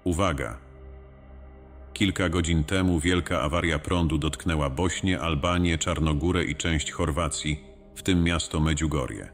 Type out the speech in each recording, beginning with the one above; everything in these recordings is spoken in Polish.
Uwaga! Kilka godzin temu wielka awaria prądu dotknęła Bośnię, Albanię, Czarnogórę i część Chorwacji, w tym miasto Medjugorje.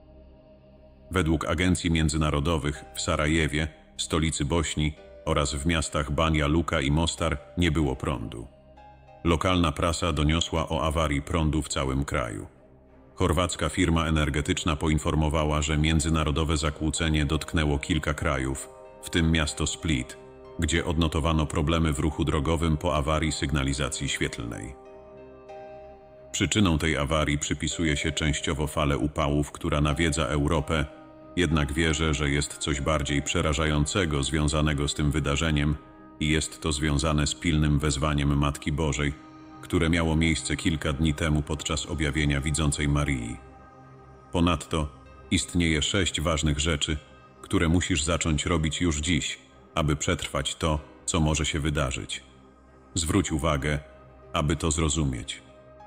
Według agencji międzynarodowych w Sarajewie, stolicy Bośni, oraz w miastach Banja Luka i Mostar nie było prądu. Lokalna prasa doniosła o awarii prądu w całym kraju. Chorwacka firma energetyczna poinformowała, że międzynarodowe zakłócenie dotknęło kilka krajów, w tym miasto Split, gdzie odnotowano problemy w ruchu drogowym po awarii sygnalizacji świetlnej. Przyczyną tej awarii przypisuje się częściowo falę upałów, która nawiedza Europę, jednak wierzę, że jest coś bardziej przerażającego związanego z tym wydarzeniem i jest to związane z pilnym wezwaniem Matki Bożej, które miało miejsce kilka dni temu podczas objawienia widzącej Marii. Ponadto istnieje 6 ważnych rzeczy, które musisz zacząć robić już dziś, aby przetrwać to, co może się wydarzyć. Zwróć uwagę, aby to zrozumieć.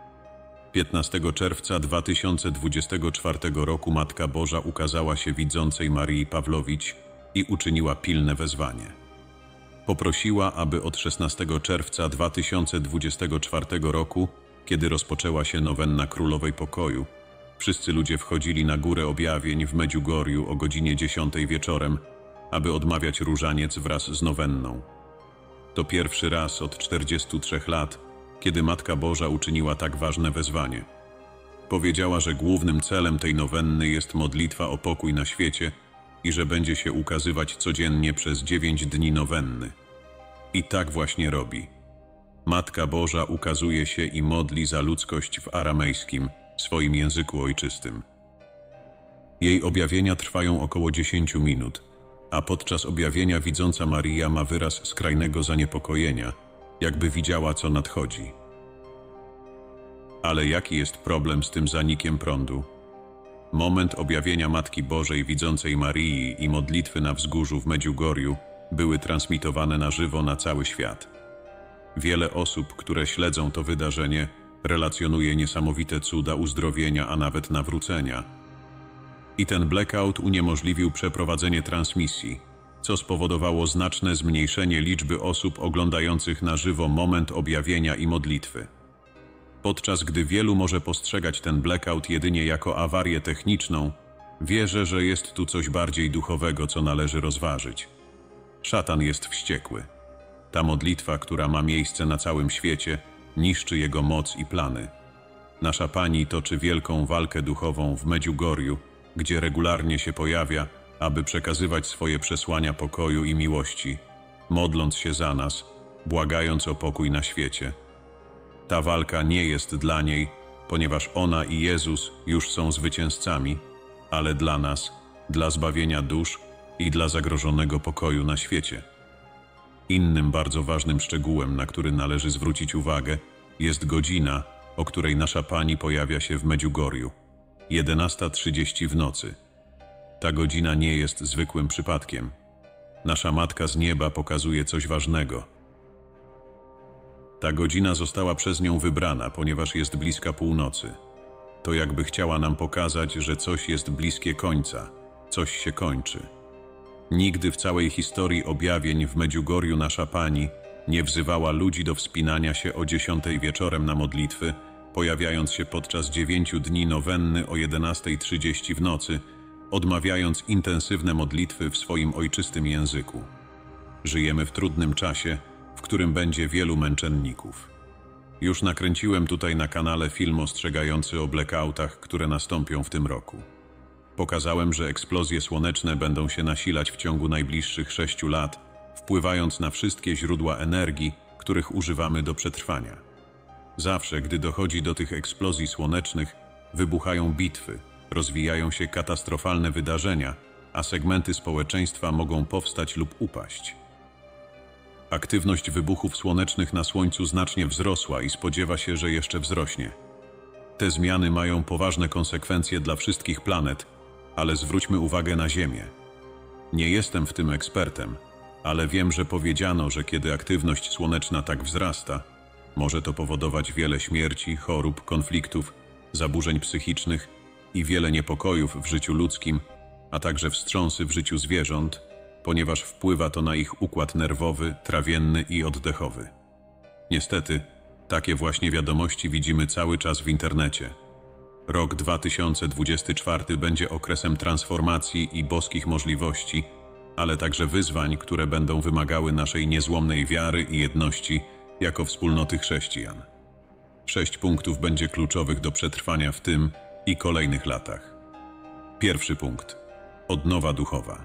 15 czerwca 2024 roku Matka Boża ukazała się widzącej Marii Pawlowicz i uczyniła pilne wezwanie. Poprosiła, aby od 16 czerwca 2024 roku, kiedy rozpoczęła się nowenna Królowej Pokoju, wszyscy ludzie wchodzili na Górę Objawień w Medjugorju o godzinie 10 wieczorem, aby odmawiać różaniec wraz z nowenną. To pierwszy raz od 43 lat, kiedy Matka Boża uczyniła tak ważne wezwanie. Powiedziała, że głównym celem tej nowenny jest modlitwa o pokój na świecie i że będzie się ukazywać codziennie przez 9 dni nowenny. I tak właśnie robi. Matka Boża ukazuje się i modli za ludzkość w aramejskim, swoim języku ojczystym. Jej objawienia trwają około 10 minut, a podczas objawienia widząca Maria ma wyraz skrajnego zaniepokojenia, jakby widziała, co nadchodzi. Ale jaki jest problem z tym zanikiem prądu? Moment objawienia Matki Bożej widzącej Marii i modlitwy na wzgórzu w Medjugorju były transmitowane na żywo na cały świat. Wiele osób, które śledzą to wydarzenie, relacjonuje niesamowite cuda uzdrowienia, a nawet nawrócenia. I ten blackout uniemożliwił przeprowadzenie transmisji, co spowodowało znaczne zmniejszenie liczby osób oglądających na żywo moment objawienia i modlitwy. Podczas gdy wielu może postrzegać ten blackout jedynie jako awarię techniczną, wierzę, że jest tu coś bardziej duchowego, co należy rozważyć. Szatan jest wściekły. Ta modlitwa, która ma miejsce na całym świecie, niszczy jego moc i plany. Nasza Pani toczy wielką walkę duchową w Medjugorju, gdzie regularnie się pojawia, aby przekazywać swoje przesłania pokoju i miłości, modląc się za nas, błagając o pokój na świecie. Ta walka nie jest dla niej, ponieważ ona i Jezus już są zwycięzcami, ale dla nas, dla zbawienia dusz i dla zagrożonego pokoju na świecie. Innym bardzo ważnym szczegółem, na który należy zwrócić uwagę, jest godzina, o której nasza Pani pojawia się w Medjugorju. 11:30 w nocy. Ta godzina nie jest zwykłym przypadkiem. Nasza Matka z nieba pokazuje coś ważnego. Ta godzina została przez nią wybrana, ponieważ jest bliska północy. To jakby chciała nam pokazać, że coś jest bliskie końca, coś się kończy. Nigdy w całej historii objawień w Medjugorju nasza Pani nie wzywała ludzi do wspinania się o 10 wieczorem na modlitwy, pojawiając się podczas 9 dni nowenny o 11:30 w nocy, odmawiając intensywne modlitwy w swoim ojczystym języku. Żyjemy w trudnym czasie, w którym będzie wielu męczenników. Już nakręciłem tutaj na kanale film ostrzegający o blackoutach, które nastąpią w tym roku. Pokazałem, że eksplozje słoneczne będą się nasilać w ciągu najbliższych 6 lat, wpływając na wszystkie źródła energii, których używamy do przetrwania. Zawsze, gdy dochodzi do tych eksplozji słonecznych, wybuchają bitwy, rozwijają się katastrofalne wydarzenia, a segmenty społeczeństwa mogą powstać lub upaść. Aktywność wybuchów słonecznych na Słońcu znacznie wzrosła i spodziewa się, że jeszcze wzrośnie. Te zmiany mają poważne konsekwencje dla wszystkich planet, ale zwróćmy uwagę na Ziemię. Nie jestem w tym ekspertem, ale wiem, że powiedziano, że kiedy aktywność słoneczna tak wzrasta, może to powodować wiele śmierci, chorób, konfliktów, zaburzeń psychicznych i wiele niepokojów w życiu ludzkim, a także wstrząsy w życiu zwierząt, ponieważ wpływa to na ich układ nerwowy, trawienny i oddechowy. Niestety, takie właśnie wiadomości widzimy cały czas w internecie. Rok 2024 będzie okresem transformacji i boskich możliwości, ale także wyzwań, które będą wymagały naszej niezłomnej wiary i jedności jako wspólnoty chrześcijan. 6 punktów będzie kluczowych do przetrwania w tym i kolejnych latach. Pierwszy punkt. Odnowa duchowa.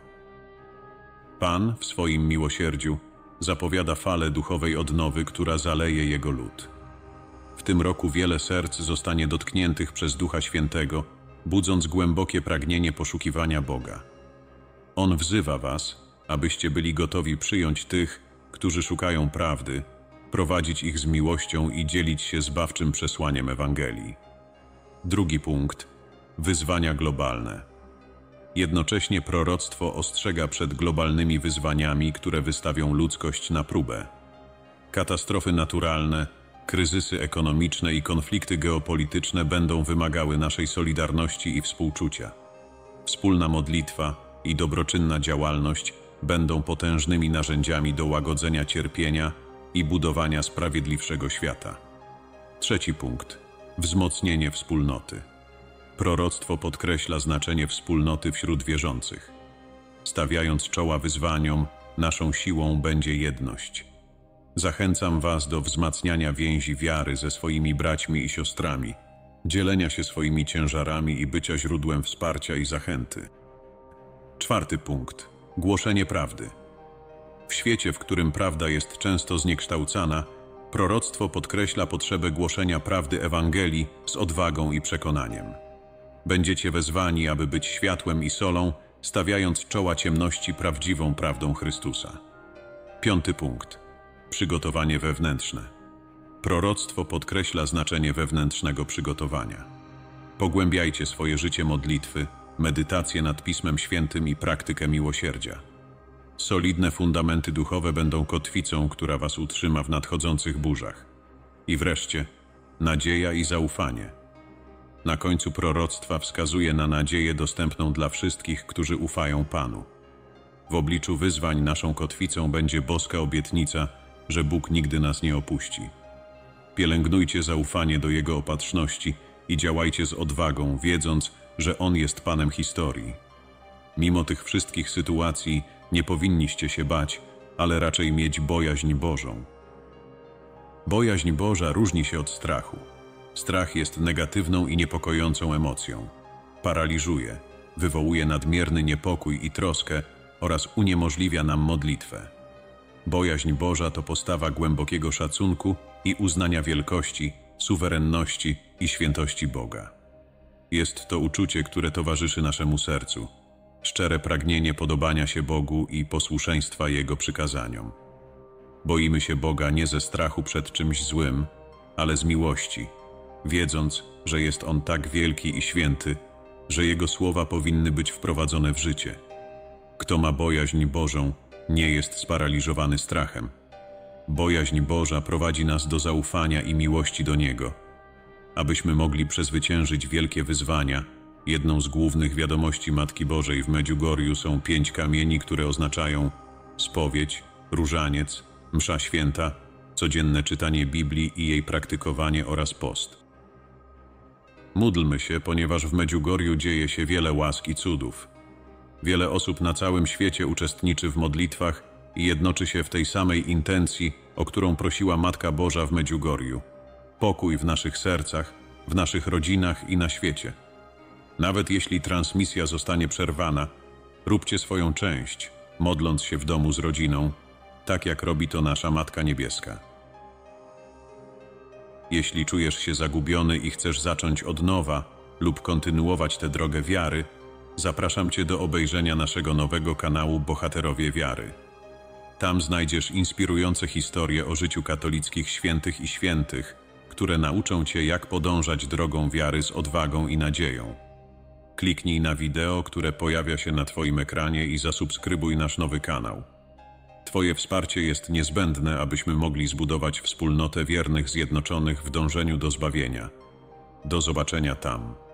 Pan w swoim miłosierdziu zapowiada falę duchowej odnowy, która zaleje Jego lud. W tym roku wiele serc zostanie dotkniętych przez Ducha Świętego, budząc głębokie pragnienie poszukiwania Boga. On wzywa was, abyście byli gotowi przyjąć tych, którzy szukają prawdy, prowadzić ich z miłością i dzielić się zbawczym przesłaniem Ewangelii. Drugi punkt. Wyzwania globalne. Jednocześnie proroctwo ostrzega przed globalnymi wyzwaniami, które wystawią ludzkość na próbę. Katastrofy naturalne, kryzysy ekonomiczne i konflikty geopolityczne będą wymagały naszej solidarności i współczucia. Wspólna modlitwa i dobroczynna działalność będą potężnymi narzędziami do łagodzenia cierpienia i budowania sprawiedliwszego świata. Trzeci punkt. Wzmocnienie wspólnoty. Proroctwo podkreśla znaczenie wspólnoty wśród wierzących. Stawiając czoła wyzwaniom, naszą siłą będzie jedność. Zachęcam was do wzmacniania więzi wiary ze swoimi braćmi i siostrami, dzielenia się swoimi ciężarami i bycia źródłem wsparcia i zachęty. Czwarty punkt. Głoszenie prawdy. W świecie, w którym prawda jest często zniekształcana, proroctwo podkreśla potrzebę głoszenia prawdy Ewangelii z odwagą i przekonaniem. Będziecie wezwani, aby być światłem i solą, stawiając czoła ciemności prawdziwą prawdą Chrystusa. Piąty punkt. Przygotowanie wewnętrzne. Proroctwo podkreśla znaczenie wewnętrznego przygotowania. Pogłębiajcie swoje życie modlitwy, medytację nad Pismem Świętym i praktykę miłosierdzia. Solidne fundamenty duchowe będą kotwicą, która was utrzyma w nadchodzących burzach. I wreszcie, nadzieja i zaufanie. Na końcu proroctwa wskazuje na nadzieję dostępną dla wszystkich, którzy ufają Panu. W obliczu wyzwań naszą kotwicą będzie boska obietnica, że Bóg nigdy nas nie opuści. Pielęgnujcie zaufanie do Jego opatrzności i działajcie z odwagą, wiedząc, że On jest Panem historii. Mimo tych wszystkich sytuacji nie powinniście się bać, ale raczej mieć bojaźń Bożą. Bojaźń Boża różni się od strachu. Strach jest negatywną i niepokojącą emocją. Paraliżuje, wywołuje nadmierny niepokój i troskę oraz uniemożliwia nam modlitwę. Bojaźń Boża to postawa głębokiego szacunku i uznania wielkości, suwerenności i świętości Boga. Jest to uczucie, które towarzyszy naszemu sercu. Szczere pragnienie podobania się Bogu i posłuszeństwa Jego przykazaniom. Boimy się Boga nie ze strachu przed czymś złym, ale z miłości, wiedząc, że jest On tak wielki i święty, że Jego słowa powinny być wprowadzone w życie. Kto ma bojaźń Bożą, nie jest sparaliżowany strachem. Bojaźń Boża prowadzi nas do zaufania i miłości do Niego. Abyśmy mogli przezwyciężyć wielkie wyzwania, jedną z głównych wiadomości Matki Bożej w Medjugorju są 5 kamieni, które oznaczają spowiedź, różaniec, msza święta, codzienne czytanie Biblii i jej praktykowanie oraz post. Módlmy się, ponieważ w Medjugorju dzieje się wiele łask i cudów. Wiele osób na całym świecie uczestniczy w modlitwach i jednoczy się w tej samej intencji, o którą prosiła Matka Boża w Medjugorju. Pokój w naszych sercach, w naszych rodzinach i na świecie. Nawet jeśli transmisja zostanie przerwana, róbcie swoją część, modląc się w domu z rodziną, tak jak robi to nasza Matka Niebieska. Jeśli czujesz się zagubiony i chcesz zacząć od nowa lub kontynuować tę drogę wiary, zapraszam Cię do obejrzenia naszego nowego kanału Bohaterowie Wiary. Tam znajdziesz inspirujące historie o życiu katolickich świętych i świętych, które nauczą Cię, jak podążać drogą wiary z odwagą i nadzieją. Kliknij na wideo, które pojawia się na Twoim ekranie i zasubskrybuj nasz nowy kanał. Twoje wsparcie jest niezbędne, abyśmy mogli zbudować wspólnotę wiernych zjednoczonych w dążeniu do zbawienia. Do zobaczenia tam.